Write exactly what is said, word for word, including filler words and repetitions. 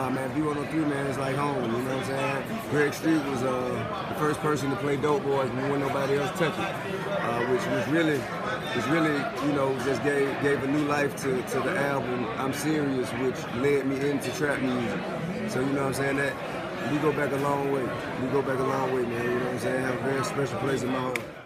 Nah, man, V one oh three, man, it's like home, you know what I'm saying? Greg Street was uh, the first person to play Dope Boys when nobody else touched it, uh, which was really, was really, you know, just gave gave a new life to, to the album I'm Serious, which led me into trap music. So, you know what I'm saying? That we go back a long way. We go back a long way, man, you know what I'm saying? Have a very special place in my heart.